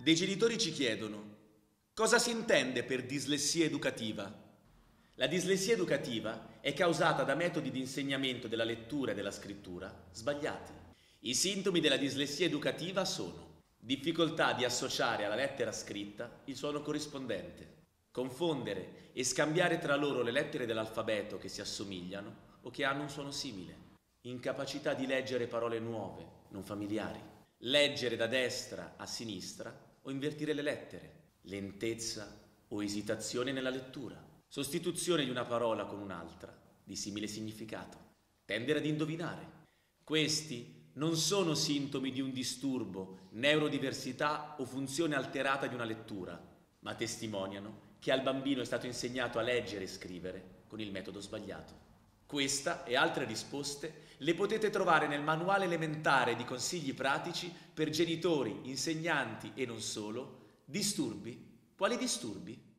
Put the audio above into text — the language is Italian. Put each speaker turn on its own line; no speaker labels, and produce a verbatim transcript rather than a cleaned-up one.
Dei genitori ci chiedono: cosa si intende per dislessia educativa? La dislessia educativa è causata da metodi di insegnamento della lettura e della scrittura sbagliati. I sintomi della dislessia educativa sono difficoltà di associare alla lettera scritta il suono corrispondente, confondere e scambiare tra loro le lettere dell'alfabeto che si assomigliano o che hanno un suono simile, incapacità di leggere parole nuove, non familiari, leggere da destra a sinistra o invertire le lettere, lentezza o esitazione nella lettura, sostituzione di una parola con un'altra di simile significato, tendere ad indovinare. Questi non sono sintomi di un disturbo, neurodiversità o funzione alterata di una lettura, ma testimoniano che al bambino è stato insegnato a leggere e scrivere con il metodo sbagliato. Questa e altre risposte le potete trovare nel manuale elementare di consigli pratici per genitori, insegnanti e non solo. Disturbi? Quali disturbi?